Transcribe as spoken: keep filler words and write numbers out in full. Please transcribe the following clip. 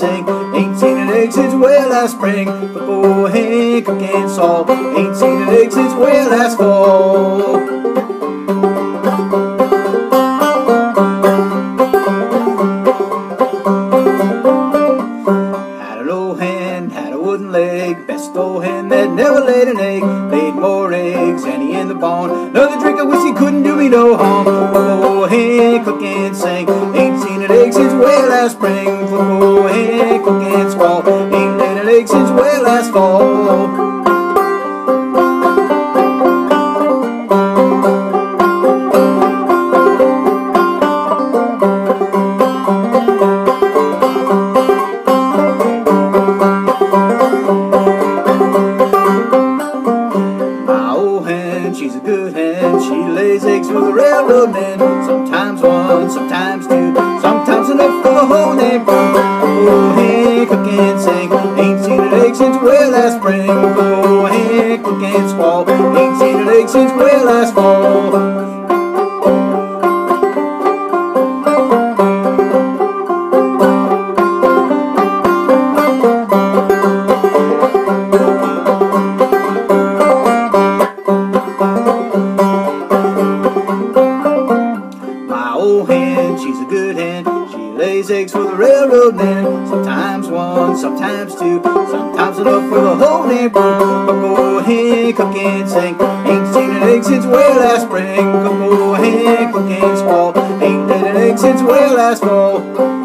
sing. Ain't seen an egg since way last spring. But go ahead, cook and solve. Ain't seen an egg since way last fall. Had an old hen, had a wooden leg. Best old hen that never laid an egg. Laid more eggs than he in the barn. Another drink of whiskey couldn't do me no harm. Go ahead, cook and sing. Ain't seen an egg since way last spring. Go ahead, cook and squall. Ain't laid an egg since way last fall. She's a good hen, she lays eggs for the railroad men. Sometimes one, sometimes two, sometimes enough for the whole damn crew. Go ahead, cook and sing. Ain't seen an egg since way last spring. Go ahead, cook and squall. Ain't seen an egg since way last fall. She's a good hen, she lays eggs for the railroad men. Sometimes one, sometimes two, sometimes enough for the whole damn crew. But go ahead, cook and sing. Ain't seen an egg since way last spring. But go ahead, cook and squall. Ain't laid an egg since way last fall.